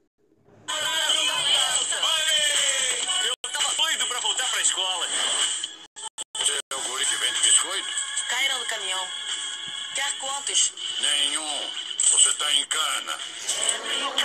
Eu tava doido pra voltar pra escola. Você é o guri que vende biscoito? Caíram do caminhão. Quer quantos? Nenhum. Você tá em cana.